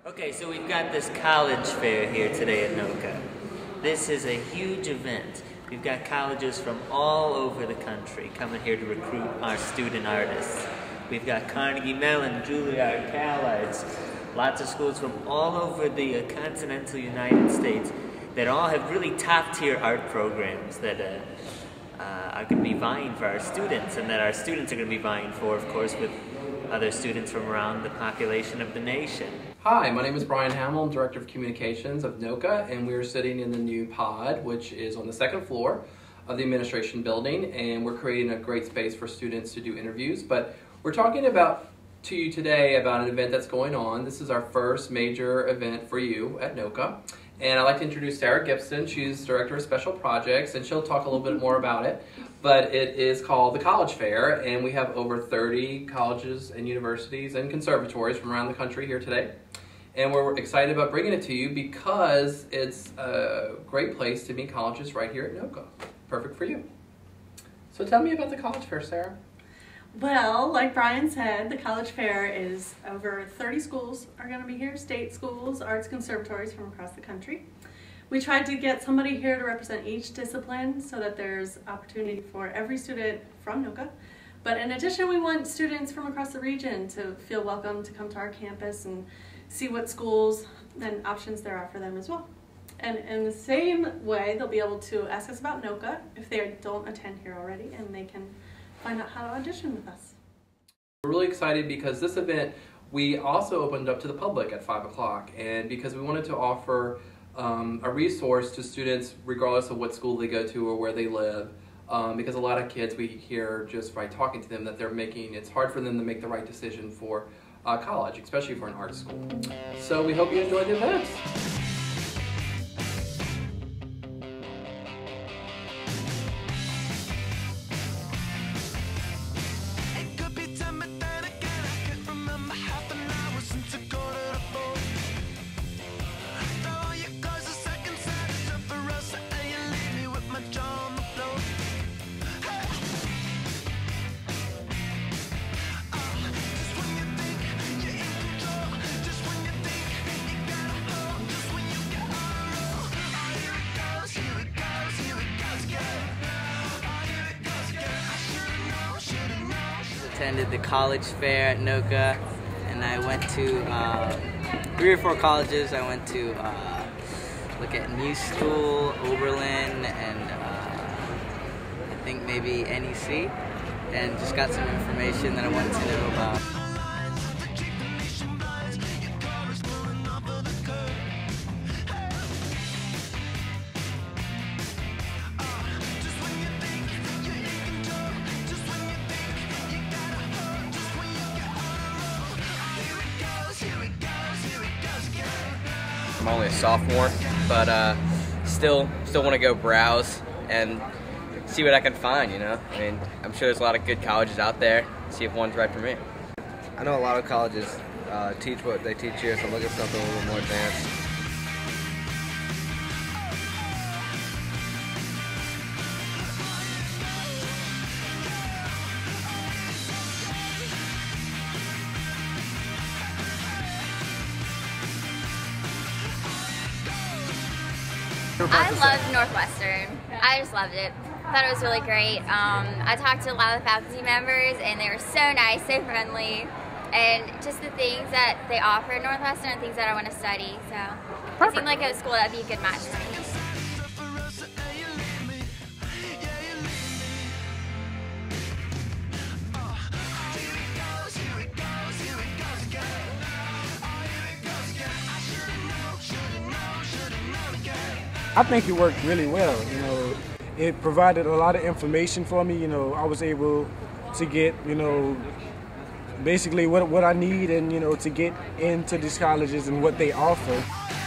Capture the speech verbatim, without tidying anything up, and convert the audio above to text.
Okay, so we've got this college fair here today at NOCCA. This is a huge event. We've got colleges from all over the country coming here to recruit our student artists. We've got Carnegie Mellon, Juilliard, Cal-Arts, lots of schools from all over the uh, continental United States that all have really top-tier art programs that uh, uh, are going to be vying for our students, and that our students are going to be vying for, of course, with other students from around the population of the nation. Hi, my name is Brian Hamill. I'm Director of Communications of NOCCA, and we're sitting in the new pod, which is on the second floor of the administration building, and we're creating a great space for students to do interviews. But we're talking about to you today about an event that's going on. This is our first major event for you at NOCCA, and I'd like to introduce Sarah Gibson. She's Director of Special Projects, and she'll talk a little bit more about it. But it is called the College Fair, and we have over thirty colleges and universities and conservatories from around the country here today. And we're excited about bringing it to you because it's a great place to meet colleges right here at NOCCA. Perfect for you. So tell me about the College Fair, Sarah. Well, like Brian said, the College Fair is over thirty schools are going to be here, state schools, arts conservatories from across the country. We tried to get somebody here to represent each discipline so that there's opportunity for every student from NOCCA. But in addition, we want students from across the region to feel welcome to come to our campus and see what schools and options there are for them as well. And in the same way, they'll be able to ask us about NOCCA if they don't attend here already, and they can find out how to audition with us. We're really excited because this event, we also opened up to the public at five o'clock, and because we wanted to offer um, a resource to students regardless of what school they go to or where they live. Um, because a lot of kids, we hear just by talking to them that they're making, it's hard for them to make the right decision for uh, college, especially for an art school. So we hope you enjoy the event. Attended the college fair at NOCCA, and I went to uh, three or four colleges. I went to uh, look at New School, Oberlin, and uh, I think maybe N E C, and just got some information that I wanted to know about. I'm only a sophomore, but uh, still still want to go browse and see what I can find, you know? I mean, I'm sure there's a lot of good colleges out there. See if one's right for me. I know a lot of colleges uh, teach what they teach here, so I'm looking for something a little bit more advanced. I loved Northwestern. I just loved it. Thought it was really great. Um, I talked to a lot of the faculty members, and they were so nice, so friendly, and just the things that they offer at Northwestern are things that I want to study. So Perfect. It seemed like a school that would be a good match for me. I think it worked really well. You know, it provided a lot of information for me. You know, I was able to get, you know, basically what what I need, and you know, to get into these colleges and what they offer.